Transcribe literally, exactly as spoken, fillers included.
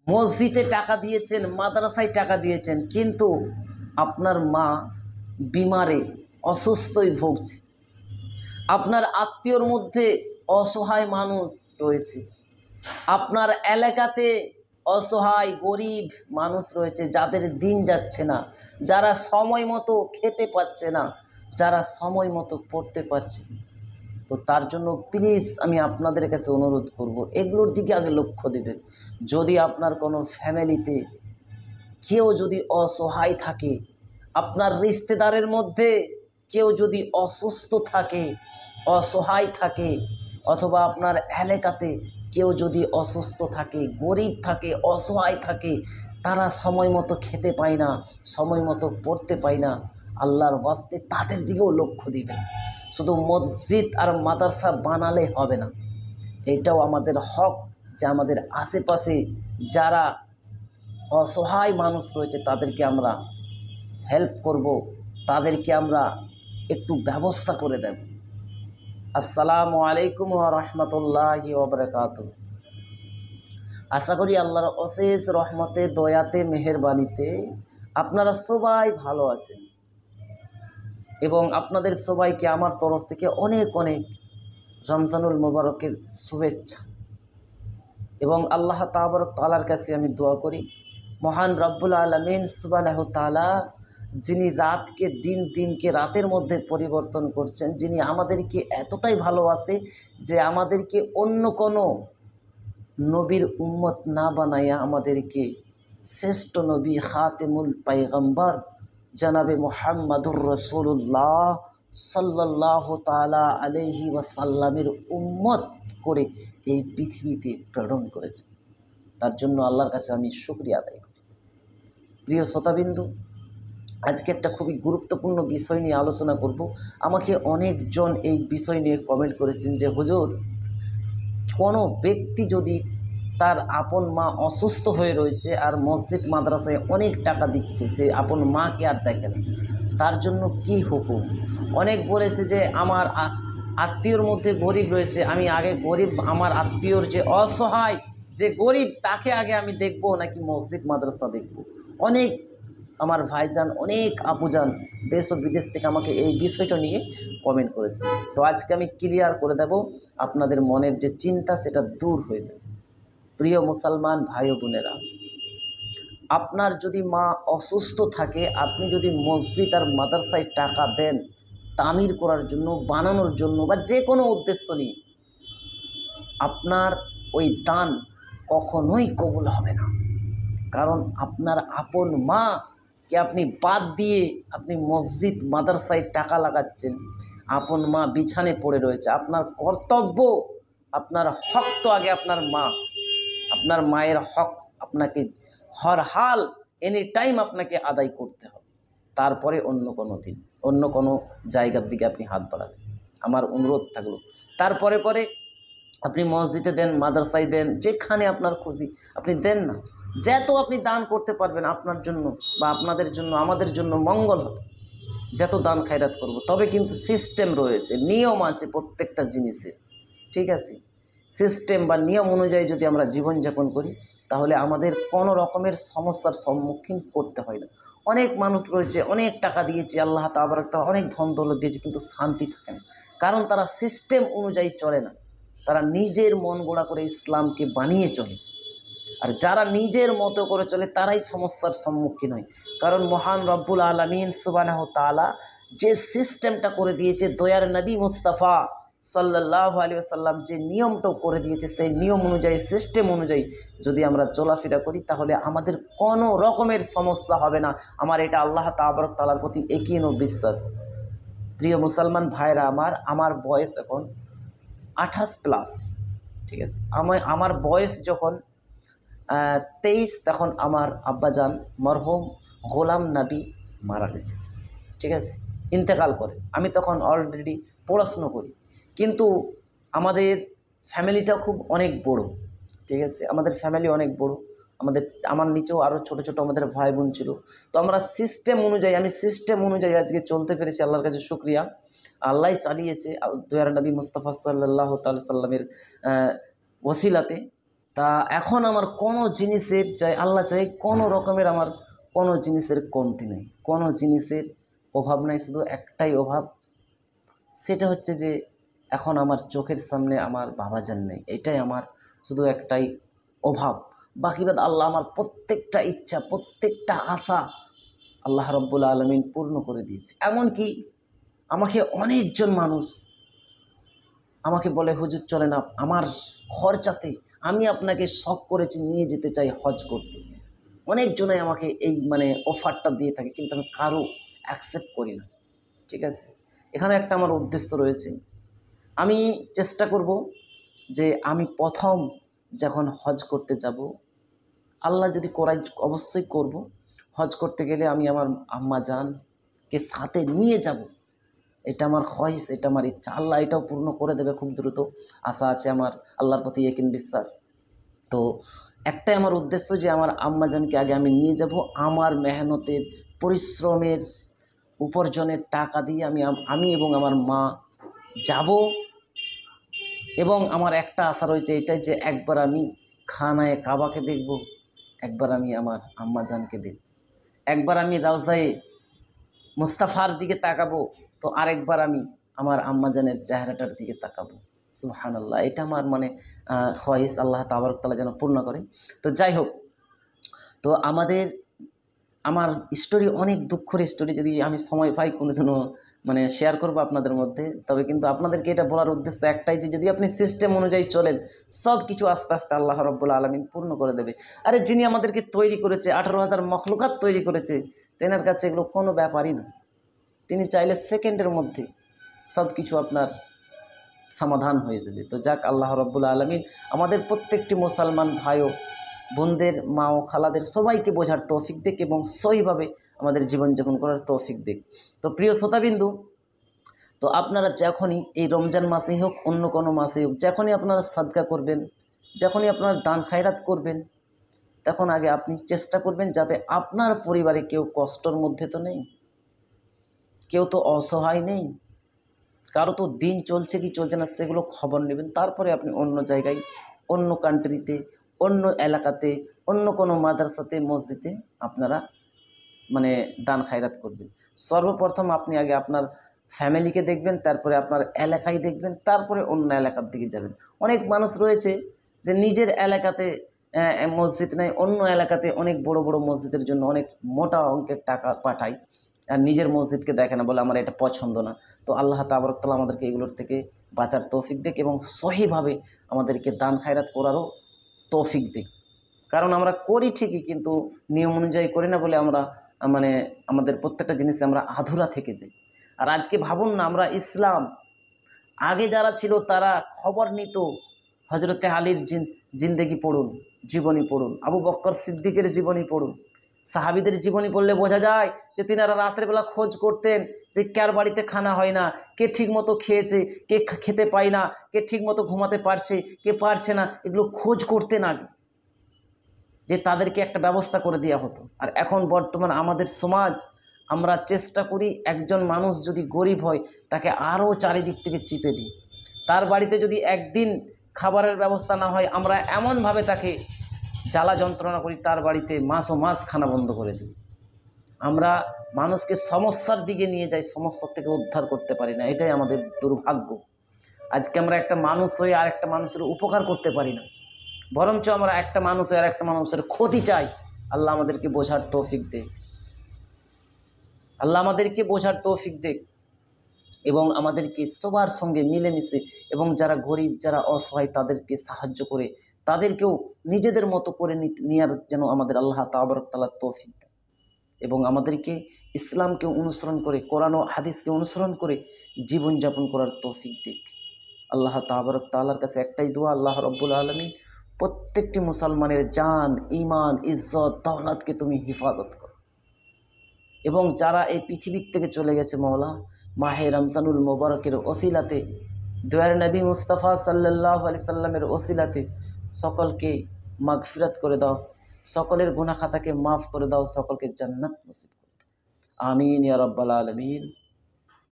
মসজিদে টাকা দিয়েছেন, মাদ্রাসায় টাকা দিয়েছেন, কিন্তু আপনার মা বিমারে অসুস্থই ভুগছে। আপনার আত্মীয়র মধ্যে অসহায় মানুষ রয়েছে, আপনার এলাকাতে অসহায় গরিব মানুষ রয়েছে, যাদের দিন যাচ্ছে না, যারা সময় মতো খেতে পাচ্ছে না, যারা সময় মতো পড়তে পারছে না। তো তার জন্য প্লিজ আমি আপনাদের কাছে অনুরোধ করব, এগুলোর দিকে আগে লক্ষ্য দেবেন। যদি আপনার কোনো ফ্যামিলিতে কেউ যদি অসহায় থাকে, আপনার রিশতেদারের মধ্যে কেউ যদি অসুস্থ থাকে, অসহায় থাকে, অথবা আপনার এলাকাতে কেউ যদি অসুস্থ থাকে, গরিব থাকে, অসহায় থাকে, তারা সময় মতো খেতে পায় না, সময় মতো পড়তে পায় না, আল্লাহর ওয়াস্তে তাদের দিকেও লক্ষ্য দিবেন। শুধু মসজিদ আর মাদ্রাসা বানালে হবে না, এটাও আমাদের হক যে আমাদের আশেপাশে যারা অসহায় মানুষ রয়েছে তাদেরকে আমরা হেল্প করব, তাদেরকে আমরা একটু ব্যবস্থা করে দেব। আসসালামু আলাইকুম ওয়া রাহমাতুল্লাহি ওয়া বারাকাতুহু। আশা করি আল্লাহর অশেষ রহমতে, দয়াতে, মেহেরবানিতে আপনারা সবাই ভালো আছেন এবং আপনাদের সবাইকে আমার তরফ থেকে অনেক অনেক রমজানুল মুবারকের শুভেচ্ছা। এবং আল্লাহ তাবারক তাআলার কাছে আমি দোয়া করি, মহান রব্বুল আলামিন সুবহানাহু তাআলা, যিনি রাতকে দিন, দিনকে রাতের মধ্যে পরিবর্তন করছেন, যিনি আমাদেরকে এতটাই ভালোবাসে যে আমাদেরকে অন্য কোনো নবীর উম্মত না বানাইয়া আমাদেরকে শ্রেষ্ঠ নবী খাতেমুল পায়গম্বর জনাবে মুহাম্মাদুর রাসূলুল্লাহ সাল্লাল্লাহু তাআলা আলাইহি ওয়াসাল্লামের উম্মত করে এই পৃথিবীতে প্রেরণ করেছে। তার জন্য আল্লাহর কাছে আমি শুকরিয়া আদায় করি। প্রিয় শ্রোতাবিন্দু, আজকে একটা খুবই গুরুত্বপূর্ণ বিষয় নিয়ে আলোচনা করব। আমাকে অনেকজন এই বিষয় নিয়ে কমেন্ট করেছেন যে হুজুর, কোনো ব্যক্তি যদি তার আপন মা অসুস্থ হয়ে রয়েছে আর মসজিদ মাদ্রাসায় অনেক টাকা দিচ্ছে, সে আপন মাকে আর দেখে না, তার জন্য কি হুকুম? অনেক বলেছে যে আমার আত্মীয়র মধ্যে গরিব রয়েছে, আমি আগে গরিব আমার আত্মীয়র যে অসহায় যে গরিব তাকে আগে আমি দেখব নাকি মসজিদ মাদ্রাসা দেখব? অনেক আমার ভাইজান, অনেক আপুজান দেশ ও বিদেশ থেকে আমাকে এই বিষয়টা নিয়ে কমেন্ট করেছে। তো আজকে আমি ক্লিয়ার করে দেব, আপনাদের মনের যে চিন্তা সেটা দূর হয়ে যায়। প্রিয় মুসলমান ভাই ও বোনেরা, আপনার যদি মা অসুস্থ থাকে, আপনি যদি মসজিদ আর মাদ্রাসায় টাকা দেন তামির করার জন্য, বানানোর জন্য, বা যে কোনো উদ্দেশ্য নিয়ে, আপনার ওই দান কখনোই কবুল হবে না। কারণ আপনার আপন মাকে আপনি বাদ দিয়ে আপনি মসজিদ মাদ্রাসায় টাকা লাগাচ্ছেন। আপন মা বিছানে পড়ে রয়েছে, আপনার কর্তব্য, আপনার হক তো আগে আপনার মা, আপনার মায়ের হক আপনাকে হর হাল এনি টাইম আপনাকে আদায় করতে হবে, তারপরে অন্য কোনো দিন অন্য কোনো জায়গার দিকে আপনি হাত বাড়াবেন। আমার অনুরোধ থাকলো, তারপরে পরে আপনি মসজিদে দেন, মাদ্রাসায় দেন, যেখানে আপনার খুশি আপনি দেন না। যত আপনি দান করতে পারবেন আপনার জন্য বা আপনাদের জন্য, আমাদের জন্য মঙ্গল হবে, যত দান খায়রাত করব। তবে কিন্তু সিস্টেম রয়েছে, নিয়ম আছে প্রত্যেকটা জিনিসের, ঠিক আছে? সিস্টেম বা নিয়ম অনুযায়ী যদি আমরা জীবনযাপন করি তাহলে আমাদের কোনো রকমের সমস্যার সম্মুখীন করতে হয় না। অনেক মানুষ রয়েছে, অনেক টাকা দিয়েছে, আল্লাহ তাবারক তাআলা অনেক ধন দৌলত দিয়েছে, কিন্তু শান্তি থাকে না, কারণ তারা সিস্টেম অনুযায়ী চলে না, তারা নিজের মন গড়া করে ইসলামকে বানিয়ে চলে। আর যারা নিজের মতো করে চলে তারাই সমস্যার সম্মুখীন হয়। কারণ মহান রব্বুল আলামিন সুবহানাহু তাআলা যে সিস্টেমটা করে দিয়েছে, দয়ার নবী মুস্তাফা সাল্লাল্লাহু আলাইহি ওয়াসাল্লাম যে নিয়মটা করে দিয়েছে, সেই নিয়ম অনুযায়ী, সিস্টেম অনুযায়ী যদি আমরা চলাফেরা করি তাহলে আমাদের কোনো রকমের সমস্যা হবে না। আমার এটা আল্লাহ তাবারক তাআলার প্রতি একীন বিশ্বাস। প্রিয় মুসলমান ভাইরা আমার, আমার বয়স এখন আঠাশ প্লাস, ঠিক আছে? আমার আমার বয়স যখন তেইশ, তখন আমার আব্বাজান মরহুম গোলাম নবী মারা গেছে, ঠিক আছে, ইন্তেকাল করে। আমি তখন অলরেডি পড়াশুনো করি, কিন্তু আমাদের ফ্যামিলিটা খুব অনেক বড়, ঠিক আছে? আমাদের ফ্যামিলি অনেক বড়, আমাদের আমার নিচেও আরও ছোটো ছোটো আমাদের ভাই বোন ছিল। তো আমরা সিস্টেম অনুযায়ী, আমি সিস্টেম অনুযায়ী আজকে চলতে পেরেছি, আল্লাহর কাছে শুকরিয়া। আল্লাহ চালিয়েছে দয়ার নবী মুস্তাফা সাল্লাল্লাহু তাআলা সাল্লামের ওসিলাতে। তা এখন আমার কোনো জিনিসের চাই, আল্লাহ চাই, কোনো রকমের আমার কোনো জিনিসের কমতি নেই, কোনো জিনিসের অভাব নাই। শুধু একটাই অভাব, সেটা হচ্ছে যে এখন আমার চোখের সামনে আমার বাবাজান নেই, এটাই আমার শুধু একটাই অভাব। বাকি বাদ আল্লাহ আমার প্রত্যেকটা ইচ্ছা, প্রত্যেকটা আশা আল্লাহ রাব্বুল আলামিন পূর্ণ করে দিয়েছে। এমনকি আমাকে অনেকজন মানুষ আমাকে বলে, হুজুর চলেন আমার খরচাতে আমি আপনাকে শখ করেছি নিয়ে যেতে চাই হজ করতে। অনেকজনাই আমাকে এই মানে অফারটা দিয়ে থাকে, কিন্তু আমি কারো অ্যাকসেপ্ট করি না। ঠিক আছে, এখানে একটা আমার উদ্দেশ্য রয়েছে। আমি চেষ্টা করব যে আমি প্রথম যখন হজ করতে যাব, আল্লাহ যদি করাই অবশ্যই করব। হজ করতে গেলে আমি আমার আম্মা জানকে সাথে নিয়ে যাব, এটা আমার খয়েস, এটা আমার ইচ্ছা। আল্লাহ এটাও পূর্ণ করে দেবে খুব দ্রুত, আশা আছে আমার, আল্লাহর প্রতি একিন বিশ্বাস। তো একটাই আমার উদ্দেশ্য যে আমার আম্মাজানকে আগে আমি নিয়ে যাব, আমার মেহনতের পরিশ্রমের উপার্জনের টাকা দিয়ে আমি আমি এবং আমার মা যাব। এবং আমার একটা আশা রয়েছে এটাই যে একবার আমি খানায়ে কাবাকে দেখব, একবার আমি আমার আম্মাজানকে দেখব, একবার আমি রওজায়ে মুস্তাফার দিকে তাকাবো, তো আরেকবার আমি আমার আম্মাজানের চেহারাটার দিকে তাকাবো। সুবহানাল্লাহ, এটা আমার মানে খয়েস, আল্লাহ তাবারক তাআলা যেন পূর্ণ করে। তো যাই হোক, তো আমাদের আমার স্টোরি অনেক দুঃখের স্টোরি, যদি আমি সময় পাই কোনোদিনও মানে শেয়ার করবো আপনাদের মধ্যে। তবে কিন্তু আপনাদেরকে এটা বলার উদ্দেশ্য একটাই যে যদি আপনি সিস্টেম অনুযায়ী চলেন, সব কিছু আস্তে আস্তে আল্লাহ রাব্বুল আলামিন পূর্ণ করে দেবে। আরে যিনি আমাদেরকে তৈরি করেছে, আঠারো হাজার মখলুকাত তৈরি করেছে, তেনার কাছে এগুলো কোনো ব্যাপারই না। তিনি চাইলে সেকেন্ডের মধ্যে সব কিছু আপনার সমাধান হয়ে যাবে। তো যাক, আল্লাহ রাব্বুল আলামিন আমাদের প্রত্যেকটি মুসলমান ভাই ও বোনদের, মা ও খালাদের সবাইকে বোঝার তৌফিক দিক এবং সহিভাবে আমাদের জীবনযাপন করার তৌফিক দিক। তো প্রিয় শ্রোতাবিন্দু, তো আপনারা যখনই এই রমজান মাসেই হোক অন্য কোনো মাসেই হোক, যখনই আপনারা সাদকা করবেন, যখনই আপনারা দান খায়রাত করবেন, তখন আগে আপনি চেষ্টা করবেন যাতে আপনার পরিবারে কেউ কষ্টর মধ্যে তো নেই, কেউ তো অসহায় নেই, কারো তো দিন চলছে কি চলছে না সেগুলো খবর নেবেন। তারপরে আপনি অন্য জায়গায়, অন্য কান্ট্রিতে, অন্য এলাকাতে, অন্য কোনো মাদ্রাসাতে, মসজিদে আপনারা মানে দান খায়রাত করবেন। সর্বপ্রথম আপনি আগে আপনার ফ্যামিলিকে দেখবেন, তারপরে আপনার এলাকায় দেখবেন, তারপরে অন্য এলাকার দিকে যাবেন। অনেক মানুষ রয়েছে যে নিজের এলাকাতে মসজিদ নেই, অন্য এলাকাতে অনেক বড় বড় মসজিদের জন্য অনেক মোটা অঙ্কের টাকা পাঠায়, আর নিজের মসজিদকে দেখে না, বলে আমার এটা পছন্দ না। তো আল্লাহ তাবারক তাআলা আমাদেরকে এগুলোর থেকে বাঁচার তৌফিক দিক এবং সহিভাবে আমাদেরকে দান খায়রাত করারও তৌফিক দিক। কারণ আমরা করি ঠিকই, কিন্তু নিয়ম অনুযায়ী করি না বলে আমরা মানে আমাদের প্রত্যেকটা জিনিসে আমরা আধুরা থেকে যাই। আর আজকে ভাবুন না, আমরা ইসলাম আগে যারা ছিল তারা খবর নিত, হজরতে আলীর জিন্দেগি পড়ুন, জীবনী পড়ুন, আবু বকর সিদ্দিকের জীবনী পড়ুন, সাহাবিদের জীবনী পড়লে বোঝা যায় যে তিনারা রাত্রেবেলা খোঁজ করতেন যে কার বাড়িতে খানা হয় না, কে ঠিক মতো খেয়েছে, কে খেতে পায় না, কে ঠিক মতো ঘুমাতে পারছে, কে পারছে না, এগুলো খোঁজ করতেন আগে, যে তাদেরকে একটা ব্যবস্থা করে দেওয়া হতো। আর এখন বর্তমান আমাদের সমাজ, আমরা চেষ্টা করি একজন মানুষ যদি গরিব হয় তাকে আরও চারিদিক থেকে চিপে দিই। তার বাড়িতে যদি একদিন খাবারের ব্যবস্থা না হয়, আমরা এমনভাবে তাকে জ্বালা যন্ত্রণা করি, তার বাড়িতে মাস ও মাস খানা বন্ধ করে দিই। আমরা মানুষকে সমস্যার দিকে নিয়ে যাই, সমস্যার থেকে উদ্ধার করতে পারি না, এটাই আমাদের দুর্ভাগ্য। আজকে আমরা একটা মানুষ হয়ে আর একটা মানুষের উপকার করতে পারি না, বরঞ্চ আমরা একটা মানুষ আর একটা মানুষের ক্ষতি চাই। আল্লাহ আমাদেরকে বোঝার তৌফিক দেখ, আল্লাহ আমাদেরকে বোঝার তৌফিক দেখ এবং আমাদেরকে সবার সঙ্গে মিলেমিশে এবং যারা গরিব, যারা অসহায়, তাদেরকে সাহায্য করে তাদেরকেও নিজেদের মতো করে নেওয়ার যেন আমাদের আল্লাহ তাবারক তাআলা তৌফিক দেয় এবং আমাদেরকে ইসলামকে অনুসরণ করে, কোরআন ও হাদিসকে অনুসরণ করে জীবনযাপন করার তৌফিক দিক। আল্লাহ তাবারক তাআলার কাছে একটাই দোয়া, আল্লাহ রাব্বুল আলামিন প্রত্যেকটি মুসলমানের জান, ঈমান, ইজ্জত, দৌলতকে তুমি হেফাজত করো এবং যারা এই পৃথিবীর থেকে চলে গেছে মওলা, মাহে রমজানুল মোবারকের ওসিলাতে, দয়ার নবী মুস্তাফা সাল্লাল্লাহু আলাইহি সাল্লামের ওসিলাতে সকলকে মাগফিরাত করে দাও, সকলের গুনাহ খাতাকে মাফ করে দাও, সকলকে জান্নাত নসিব করে দাও। আমিন ইয়া রাব্বাল আলামিন।